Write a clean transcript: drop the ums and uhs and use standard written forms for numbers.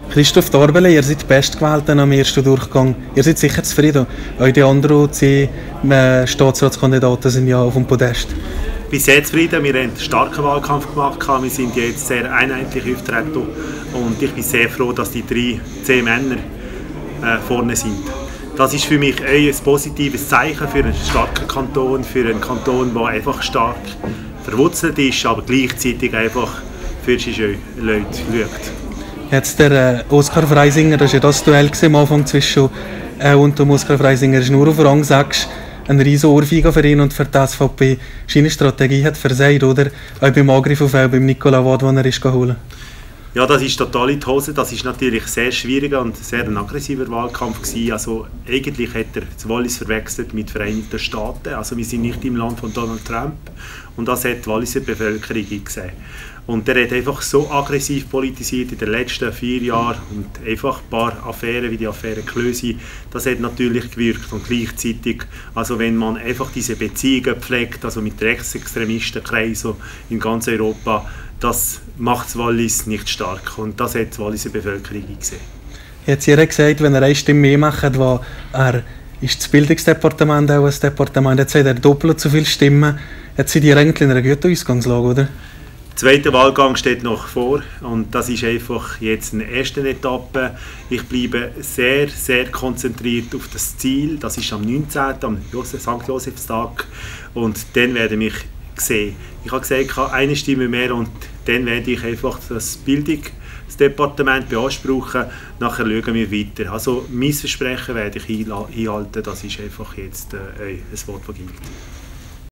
Christoph Dorbele, ihr seid Bestgewählter am ersten Durchgang. Ihr seid sicher zufrieden. Auch die anderen 10 Staatsratskandidaten sind ja auf dem Podest. Ich bin sehr zufrieden. Wir haben einen starken Wahlkampf gemacht. Wir sind jetzt sehr einheitlich auftreten. Und ich bin sehr froh, dass die 10 Männer vorne sind. Das ist für mich ein positives Zeichen für einen starken Kanton, für einen Kanton, der einfach stark verwurzelt ist, aber gleichzeitig einfach für die Leute schaut. Jetzt der Oskar Freisinger, das war ja das Duell am Anfang zwischen und dem Oskar Freisinger, ist nur auf Rang 6. Ein riesen Ohrfeige für ihn und für die SVP. Seine Strategie hat versagt, oder? Auch beim Angriff auf beim Nicolas Watt, den er ist geholt. Ja, das ist total in die Hose. Das ist natürlich sehr schwieriger und sehr ein aggressiver Wahlkampf gewesen. Also eigentlich hat er das Wallis verwechselt mit den Vereinigten Staaten. Also wir sind nicht im Land von Donald Trump und das hat die Walliser Bevölkerung gesehen. Und er hat einfach so aggressiv politisiert in den letzten 4 Jahren und einfach ein paar Affären wie die Affäre Klösi, das hat natürlich gewirkt und gleichzeitig, also wenn man einfach diese Beziehungen pflegt, also mit Rechtsextremistenkreisen in ganz Europa, das macht das Wallis nicht stark und das hat die Walliser Bevölkerung gesehen. Jetzt hat gesagt, wenn er eine Stimme mehr macht, wo er ist das Bildungsdepartement auch ein Departement, jetzt hat er doppelt so viele Stimmen. Jetzt sind die eigentlich in einer guten Ausgangslage, oder? Der zweite Wahlgang steht noch vor und das ist einfach jetzt eine erste Etappe. Ich bleibe sehr, sehr konzentriert auf das Ziel. Das ist am 19., am St. Josefstag und dann werde ich mich sehen. Ich habe gesagt, eine Stimme mehr und dann werde ich einfach das Bildungsdepartement beanspruchen. Nachher schauen wir weiter. Also mein Versprechen werde ich einhalten. Das ist einfach jetzt ein Wort, das gilt.